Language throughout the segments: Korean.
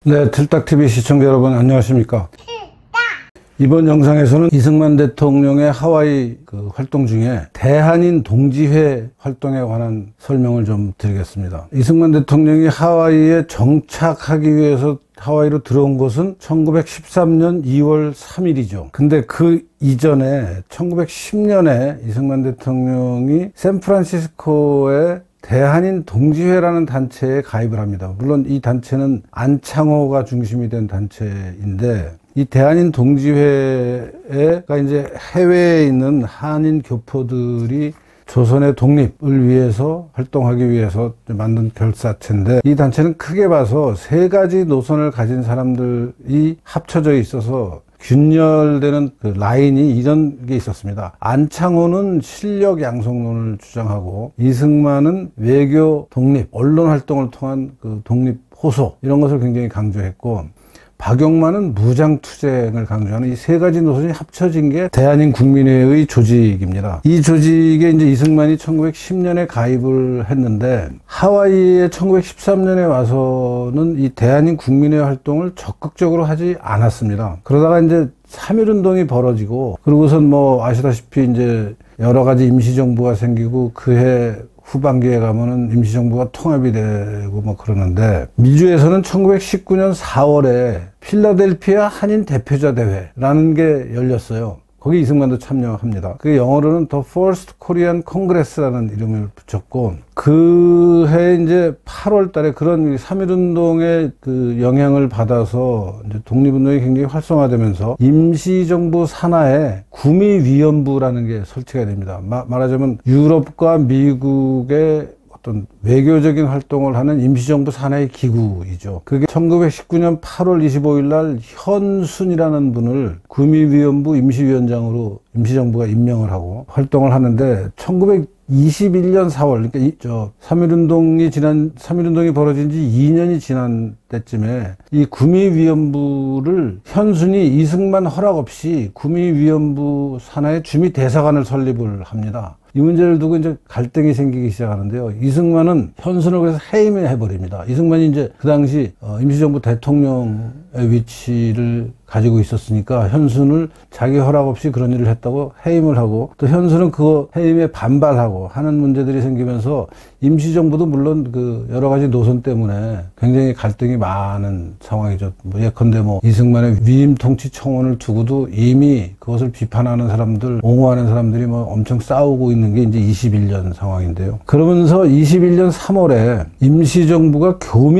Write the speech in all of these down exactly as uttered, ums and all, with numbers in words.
네, 틀딱티비 시청자 여러분 안녕하십니까. 이번 영상에서는 이승만 대통령의 하와이 그 활동 중에 대한인 동지회 활동에 관한 설명을 좀 드리겠습니다. 이승만 대통령이 하와이에 정착하기 위해서 하와이로 들어온 것은 천구백십삼 년 이월 삼일이죠. 근데 그 이전에 천구백십 년에 이승만 대통령이 샌프란시스코에 대한인 동지회라는 단체에 가입을 합니다. 물론 이 단체는 안창호가 중심이 된 단체인데, 이 대한인 동지회가 이제 해외에 있는 한인 교포들이 조선의 독립을 위해서 활동하기 위해서 만든 결사체인데, 이 단체는 크게 봐서 세 가지 노선을 가진 사람들이 합쳐져 있어서 균열되는 그 라인이 이런 게 있었습니다. 안창호는 실력 양성론을 주장하고, 이승만은 외교 독립, 언론 활동을 통한 그 독립 호소, 이런 것을 굉장히 강조했고, 박용만은 무장투쟁을 강조하는 이 세 가지 노선이 합쳐진 게 대한인 국민회의 조직입니다. 이 조직에 이제 이승만이 천구백십 년에 가입을 했는데, 하와이에 천구백십삼 년에 와서는 이 대한인 국민회의 활동을 적극적으로 하지 않았습니다. 그러다가 이제 삼일운동이 벌어지고, 그러고선 뭐 아시다시피 이제 여러 가지 임시정부가 생기고, 그해 후반기에 가면은 임시정부가 통합이 되고 뭐 그러는데, 미주에서는 천구백십구 년 사월에 필라델피아 한인 대표자 대회라는 게 열렸어요. 거기 이승만도 참여합니다. 그게 영어로는 The First Korean Congress라는 이름을 붙였고, 그 해 이제 팔월 달에 그런 삼일운동의 그 영향을 받아서 이제 독립운동이 굉장히 활성화되면서 임시정부 산하에 구미위원부라는 게 설치가 됩니다. 마, 말하자면 유럽과 미국의 어떤 외교적인 활동을 하는 임시정부 산하의 기구이죠. 그게 천구백십구 년 팔월 이십오일 날 현순이라는 분을 구미위원부 임시위원장으로 임시정부가 임명을 하고 활동을 하는데, 천구백이십일 년 사월, 그러니까 이, 저, 삼일운동이 지난, 삼일운동이 벌어진 지 이 년이 지난 때쯤에 이 구미위원부를 현순이 이승만 허락 없이 구미위원부 산하의 주미 대사관을 설립을 합니다. 이 문제를 두고 이제 갈등이 생기기 시작하는데요. 이승만은 현순을 그래서 해임을 해버립니다. 이승만이 이제 그 당시 임시정부 대통령의 위치를 가지고 있었으니까 현순을 자기 허락 없이 그런 일을 했다고 해임을 하고, 또 현순은 그 해임에 반발하고 하는 문제들이 생기면서 임시정부도 물론 그 여러 가지 노선 때문에 굉장히 갈등이 많은 상황이죠. 뭐 예컨대 뭐 이승만의 위임 통치 청원을 두고도 이미 그것을 비판하는 사람들, 옹호하는 사람들이 뭐 엄청 싸우고 있는 게 이제 이십일 년 상황인데요. 그러면서 이십일 년 삼월에 임시정부가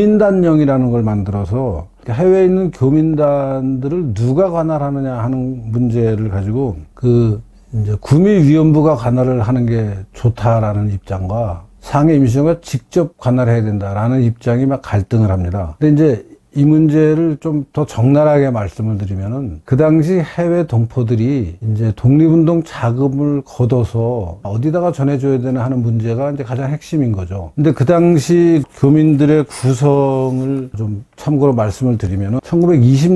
교민단령이라는 걸 만들어서 해외에 있는 교민단들을 누가 관할하느냐 하는 문제를 가지고 그 이제 구미위원부가 관할을 하는 게 좋다라는 입장과 상해 임시정부가 직접 관할해야 된다라는 입장이 막 갈등을 합니다. 근데 이제 이 문제를 좀 더 적나라하게 말씀을 드리면은, 그 당시 해외 동포들이 이제 독립운동 자금을 걷어서 어디다가 전해줘야 되나 하는 문제가 이제 가장 핵심인 거죠. 근데 그 당시 교민들의 구성을 좀 참고로 말씀을 드리면은, 천구백이십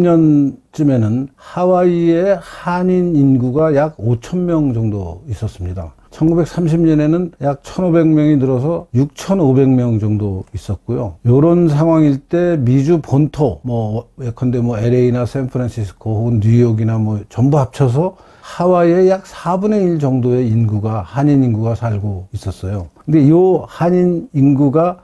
년쯤에는 하와이의 한인 인구가 약 오천 명 정도 있었습니다. 천구백삼십 년에는 약 천오백 명이 늘어서 육천오백 명 정도 있었고요. 요런 상황일 때 미주 본토, 뭐 예컨대 뭐 엘에이나 샌프란시스코 혹은 뉴욕이나 뭐 전부 합쳐서 하와이에 약 사분의 일 정도의 인구가, 한인 인구가 살고 있었어요. 근데 요 한인 인구가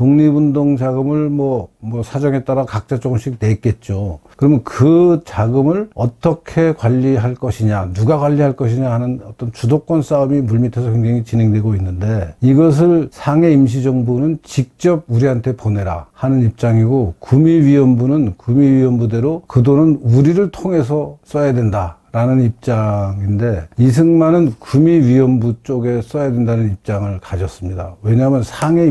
독립운동 자금을 뭐, 뭐 사정에 따라 각자 조금씩 냈겠죠. 그러면 그 자금을 어떻게 관리할 것이냐, 누가 관리할 것이냐 하는 어떤 주도권 싸움이 물밑에서 굉장히 진행되고 있는데, 이것을 상해 임시정부는 직접 우리한테 보내라 하는 입장이고, 구미위원부는 구미위원부대로 그 돈은 우리를 통해서 써야 된다 라는 입장인데, 이승만은 구미위원부 쪽에 써야 된다는 입장을 가졌습니다. 왜냐하면 상해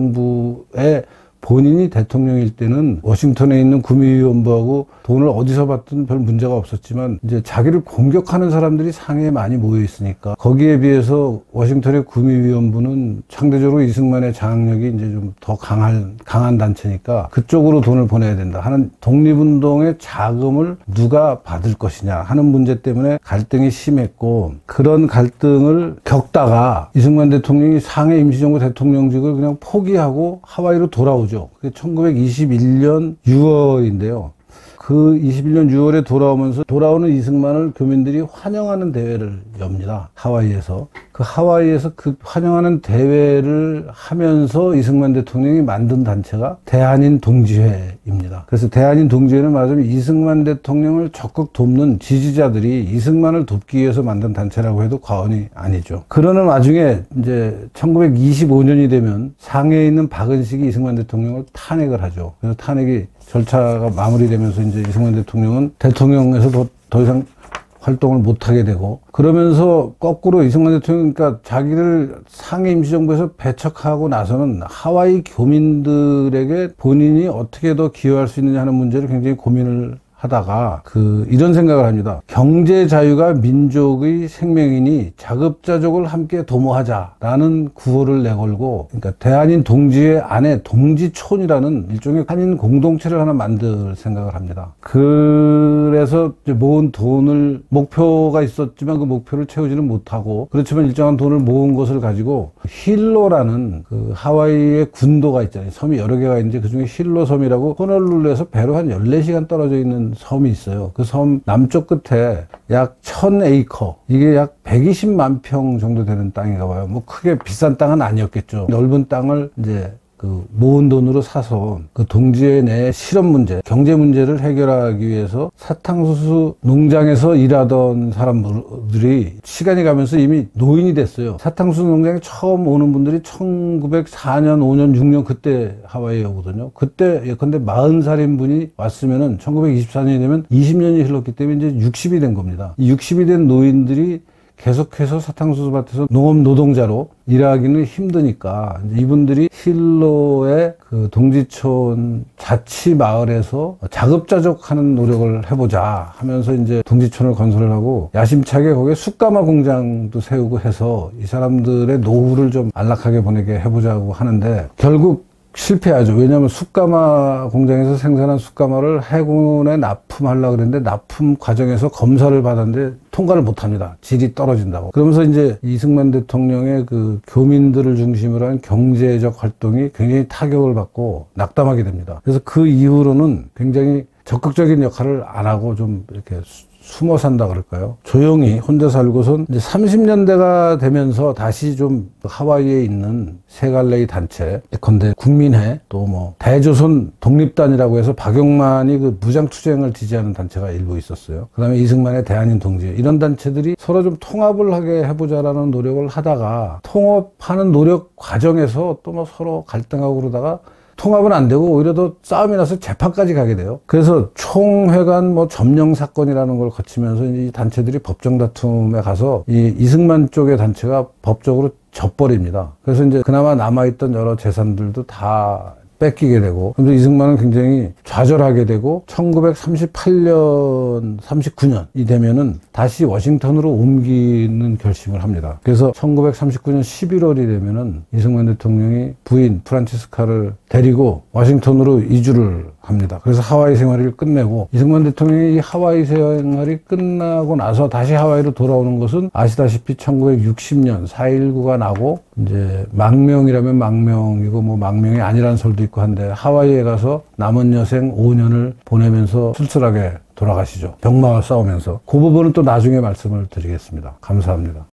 임시정부의 본인이 대통령일 때는 워싱턴에 있는 구미위원부하고 돈을 어디서 받든 별 문제가 없었지만, 이제 자기를 공격하는 사람들이 상해에 많이 모여 있으니까, 거기에 비해서 워싱턴의 구미위원부는 상대적으로 이승만의 장악력이 이제 좀 더 강한, 강한 단체니까 그쪽으로 돈을 보내야 된다 하는, 독립운동의 자금을 누가 받을 것이냐 하는 문제 때문에 갈등이 심했고, 그런 갈등을 겪다가 이승만 대통령이 상해 임시정부 대통령직을 그냥 포기하고 하와이로 돌아오죠. 이후죠. 그게 천구백이십일 년 유월인데요. 그 이십일 년 유월에 돌아오면서 돌아오는 이승만을 교민들이 환영하는 대회를 엽니다. 하와이에서. 그 하와이에서 그 환영하는 대회를 하면서 이승만 대통령이 만든 단체가 대한인 동지회입니다. 그래서 대한인 동지회는 말하자면 이승만 대통령을 적극 돕는 지지자들이 이승만을 돕기 위해서 만든 단체라고 해도 과언이 아니죠. 그러는 와중에 이제 천구백이십오 년이 되면 상해에 있는 박은식이 이승만 대통령을 탄핵을 하죠. 그래서 탄핵이 절차가 마무리되면서 이제 이승만 대통령은 대통령에서 더, 더 이상 활동을 못하게 되고, 그러면서 거꾸로 이승만 대통령, 그러니까 자기를 상해 임시정부에서 배척하고 나서는 하와이 교민들에게 본인이 어떻게 더 기여할 수 있느냐 하는 문제를 굉장히 고민을 하다가 그 이런 생각을 합니다. 경제 자유가 민족의 생명이니 자급자족을 함께 도모하자라는 구호를 내걸고, 그러니까 대한인 동지회 안에 동지촌이라는 일종의 한인 공동체를 하나 만들 생각을 합니다. 그래서 이제 모은 돈을, 목표가 있었지만 그 목표를 채우지는 못하고, 그렇지만 일정한 돈을 모은 것을 가지고 힐로라는 그 하와이의 군도가 있잖아요. 섬이 여러 개가 있는데 그중에 힐로 섬이라고 호놀룰루에서 배로 한 열네 시간 떨어져 있는 섬이 있어요. 그 섬 남쪽 끝에 약 천 에이커, 이게 약 백이십만 평 정도 되는 땅인가 봐요. 뭐 크게 비싼 땅은 아니었겠죠. 넓은 땅을 이제 그 모은 돈으로 사서 그 동지회 내 실업 문제, 경제 문제를 해결하기 위해서 사탕수수 농장에서 일하던 사람들이 시간이 가면서 이미 노인이 됐어요. 사탕수수 농장에 처음 오는 분들이 천구백사 년, 오 년, 육 년 그때 하와이에 오거든요. 그때 예컨대 마흔 살인 분이 왔으면은 천구백이십사 년이 되면 이십 년이 흘렀기 때문에 이제 육십이 된 겁니다. 이 육십이 된 노인들이 계속해서 사탕수수 밭에서 농업 노동자로 일하기는 힘드니까 이제 이분들이 힐로의 그 동지촌 자치 마을에서 자급자족하는 노력을 해보자 하면서 이제 동지촌을 건설을 하고, 야심차게 거기에 숯가마 공장도 세우고 해서 이 사람들의 노후를 좀 안락하게 보내게 해보자고 하는데 결국 실패하죠. 왜냐하면 숯가마 공장에서 생산한 숯가마를 해군에 납품하려고 그랬는데 납품 과정에서 검사를 받았는데 통과를 못합니다. 질이 떨어진다고. 그러면서 이제 이승만 대통령의 그 교민들을 중심으로 한 경제적 활동이 굉장히 타격을 받고 낙담하게 됩니다. 그래서 그 이후로는 굉장히 적극적인 역할을 안 하고 좀 이렇게 숨어 산다 그럴까요? 조용히 혼자 살고선 이제 삼십 년대가 되면서 다시 좀 하와이에 있는 세 갈래의 단체, 예컨대 국민회, 또 뭐 대조선 독립단이라고 해서 박용만이 그 무장투쟁을 지지하는 단체가 일부 있었어요. 그 다음에 이승만의 대한인 동지회, 이런 단체들이 서로 좀 통합을 하게 해보자라는 노력을 하다가 통합하는 노력 과정에서 또 뭐 서로 갈등하고 그러다가 통합은 안 되고 오히려 더 싸움이 나서 재판까지 가게 돼요. 그래서 총회관 뭐 점령 사건이라는 걸 거치면서 이 단체들이 법정 다툼에 가서 이 이승만 쪽의 단체가 법적으로 져버립니다. 그래서 이제 그나마 남아있던 여러 재산들도 다 뺏기게 되고, 그래서 이승만은 굉장히 좌절하게 되고 천구백삼십팔 년, 삼십구 년이 되면은 다시 워싱턴으로 옮기는 결심을 합니다. 그래서 천구백삼십구 년 십일월이 되면은 이승만 대통령이 부인 프란치스카를 데리고 워싱턴으로 이주를 합니다. 그래서 하와이 생활을 끝내고, 이승만 대통령이 이 하와이 생활이 끝나고 나서 다시 하와이로 돌아오는 것은 아시다시피 천구백육십 년 사 일구가 나고 이제 망명이라면 망명이고 뭐 망명이 아니라는 설도 있고 한데, 하와이에 가서 남은 여생 오 년을 보내면서 쓸쓸하게 돌아가시죠. 병마와 싸우면서. 그 부분은 또 나중에 말씀을 드리겠습니다. 감사합니다.